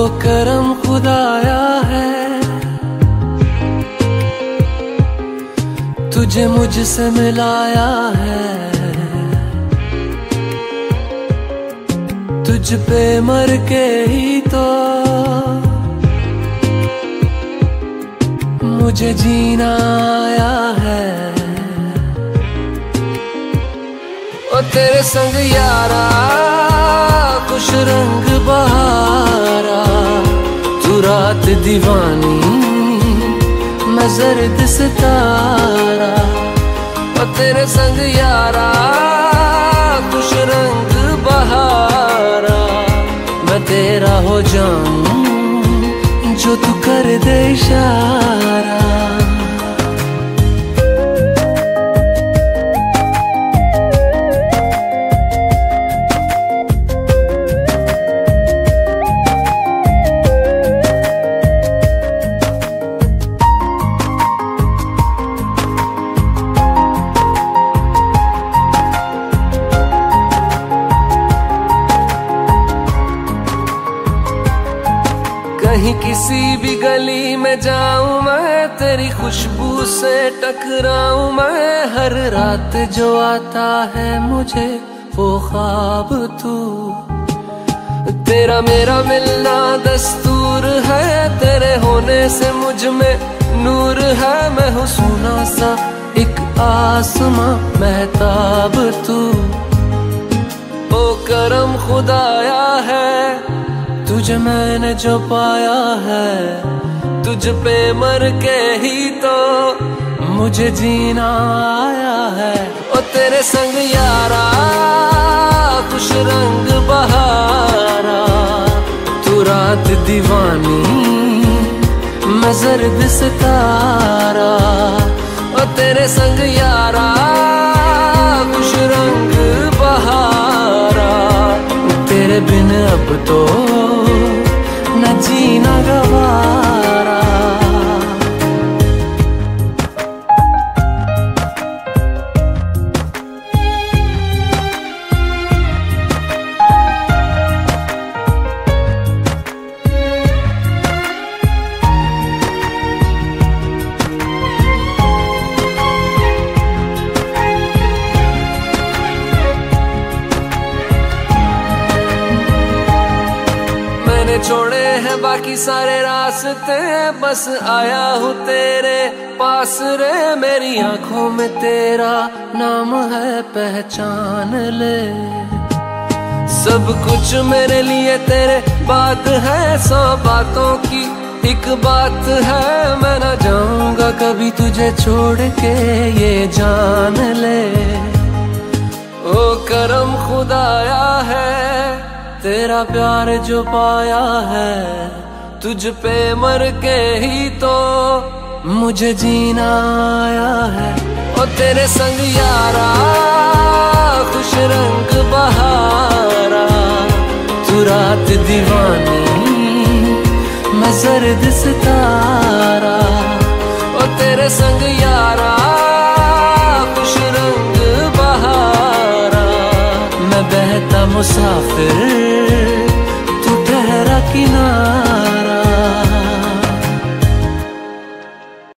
करम खुदाया है, तुझे मुझसे मिलाया है। तुझ पे मर के ही तो मुझे जीना आया है। ओ तेरे संग यारा खुश रंग बहारा, तू रात दीवानी मैं जर्द सितारा। ओ तेरे संग यारा खुश रंग बहारा, मैं तेरा हो जाऊं जो तू कर दे इशारा। कहीं किसी भी गली में जाऊं मैं, तेरी खुशबू से टकराऊं मैं। हर रात जो आता है मुझे वो ख्वाब तू, तेरा मेरा मिलना दस्तूर है। तेरे होने से मुझ में नूर है, मैं हूँ सोना सा एक आसमां महताब तू। ओ करम खुदाया है, तुझे मैंने जो पाया है। तुझ पे मर के ही तो मुझे जीना आया है। ओ तेरे संग यारा खुश रंग बहारा, तू रात दीवानी मैं जर्द सितारा। ओ तेरे संग यारा खुश रंग बहारा, तेरे बिन अब तो न जीना गवारा। छोड़े हैं बाकी सारे रास्ते, बस आया हूँ तेरे पास रे। मेरी आंखों में तेरा नाम है, पहचान ले। सब कुछ मेरे लिए तेरे बात है, 100 बातों की एक बात है। मैं ना जाऊंगा कभी तुझे छोड़ के, ये जान ले। ओ करम खुदाया है, तेरा प्यार जो पाया है। तुझ पे मर के ही तो मुझे जीना आया है। ओ तेरे संग यारा खुश रंग बहारा, तू रात दीवानी मैं जर्द सितारा।